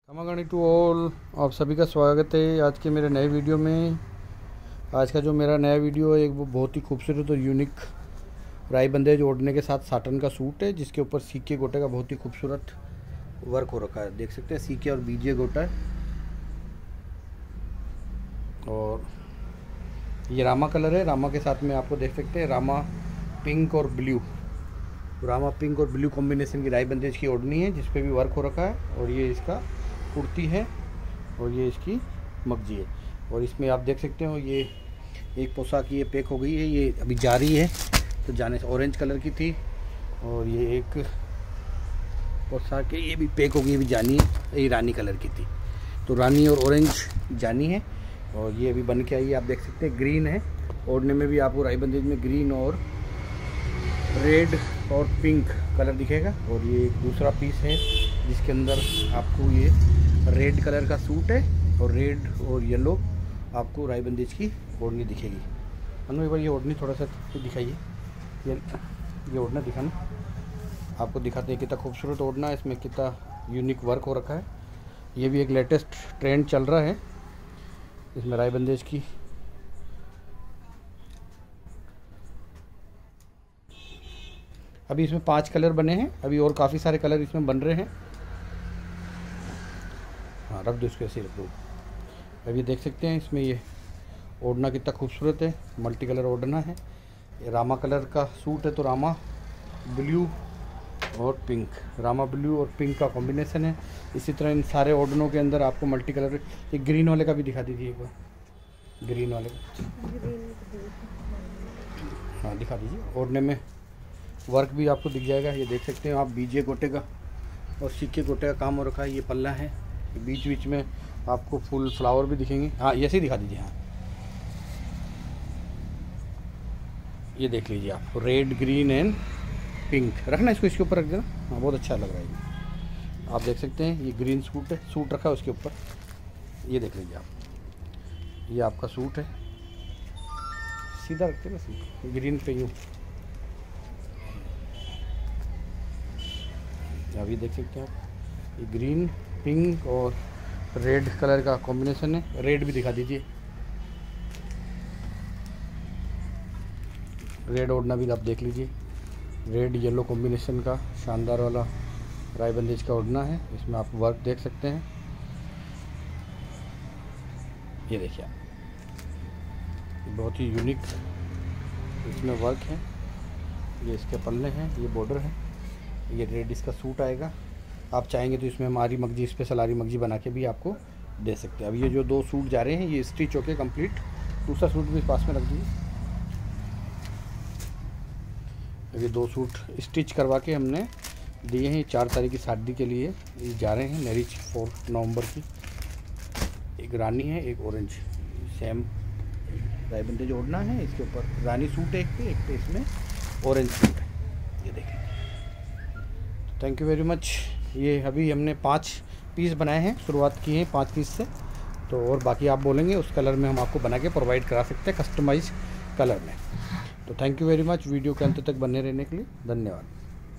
खमागणी to all, आप सभी का स्वागत है आज के मेरे नए वीडियो में। आज का जो मेरा नया वीडियो है वो बहुत ही खूबसूरत और यूनिक राई बंदेज ओढ़ने के साथ साटन का सूट है, जिसके ऊपर सीके गोटे का बहुत ही खूबसूरत वर्क हो रखा है। देख सकते हैं सीके और बीजे गोटा है। और ये रामा कलर है। रामा के साथ में आपको देख सकते हैं रामा पिंक और ब्लू, रामा पिंक और ब्लू कॉम्बिनेशन की राई बंदेज की ओढ़नी है, जिस पे भी वर्क हो रखा है। और ये इसका कुर्ती है और ये इसकी मगजी है। और इसमें आप देख सकते हो ये एक पोशाक ये पैक हो गई है, ये अभी जारी है। तो जाने से ऑरेंज कलर की थी और ये एक पोशाक है ये भी पैक हो गई, ये भी जानी है, ये रानी कलर की थी। तो रानी और ऑरेंज जानी है और ये अभी बन के आई है। आप देख सकते हैं ग्रीन है। ओढ़ने में भी आपको राई बंदेज में ग्रीन और रेड और पिंक कलर दिखेगा। और ये एक दूसरा पीस है जिसके अंदर आपको ये रेड कलर का सूट है और रेड और येलो आपको राई बंदेज की ओढ़नी दिखेगी। अनु एक बार ये ओढ़नी थोड़ा सा दिखाइए, ये ओढ़ना दिखाना, आपको दिखाते हैं कितना खूबसूरत ओढ़ना है, इसमें कितना यूनिक वर्क हो रखा है। ये भी एक लेटेस्ट ट्रेंड चल रहा है इसमें राई बंदेज की। अभी इसमें 5 कलर बने हैं, अभी और काफ़ी सारे कलर इसमें बन रहे हैं। हाँ रख दो इसको, ऐसे रख दो। अभी देख सकते हैं इसमें ये ओढ़ना कितना खूबसूरत है, मल्टी कलर ओढ़ना है। ये रामा कलर का सूट है, तो रामा ब्लू और पिंक, रामा ब्लू और पिंक का कॉम्बिनेशन है। इसी तरह इन सारे ओढ़नों के अंदर आपको मल्टी कलर, ये ग्रीन वाले का भी दिखा दीजिए एक बार, ग्रीन वाले का, हाँ दिखा दीजिए। ओढ़ने में वर्क भी आपको दिख जाएगा। ये देख सकते हैं आप बीजे गोटे का और सिक्के गोटे का काम हो रखा है। ये पल्ला है, बीच बीच में आपको फुल फ्लावर भी दिखेंगे। हाँ ऐसे ही दिखा दीजिए। हाँ ये देख लीजिए आप, रेड ग्रीन एंड पिंक रखना, इसको इसके ऊपर रख देना। हाँ बहुत अच्छा लग रहा है ये। आप देख सकते हैं ये ग्रीन सूट है, सूट रखा है उसके ऊपर। ये देख लीजिए आप, ये आपका सूट है, सीधा रखते हैं बस, ग्रीन पे यूँ। अभी देख सकते हैं आप ये ग्रीन पिंक और रेड कलर का कॉम्बिनेशन है। रेड भी दिखा दीजिए, रेड ओढ़ना भी आप देख लीजिए। रेड येलो कॉम्बिनेशन का शानदार वाला राई बंदेज का ओढ़ना है। इसमें आप वर्क देख सकते हैं, ये देखिए आप, बहुत ही यूनिक इसमें वर्क है। ये इसके पल्ले हैं, ये बॉर्डर है, ये रेड इसका सूट आएगा। आप चाहेंगे तो इसमें हमारी मगजी, स्पेशल आरी मगजी बना के भी आपको दे सकते हैं। अब ये जो 2 सूट जा रहे हैं ये स्टिच होके कंप्लीट, दूसरा सूट भी पास में रख दीजिए। अब ये 2 सूट स्टिच करवा के हमने दिए हैं 4 तारीख की शादी के लिए। ये जा रहे हैं मैरिज 4 नवंबर की। एक रानी है, एक ऑरेंज, सेम राई बंदेज ओढ़ना है। इसके ऊपर रानी सूट है एक पे इसमें ऑरेंज सूट है, ये देखें। Thank you very much. ये अभी हमने 5 पीस बनाए हैं, शुरुआत की है 5 पीस से। तो और बाकी आप बोलेंगे उस कलर में हम आपको बना के प्रोवाइड करा सकते हैं, कस्टमाइज कलर में। तो thank you very much video के अंत तक बने रहने के लिए, धन्यवाद।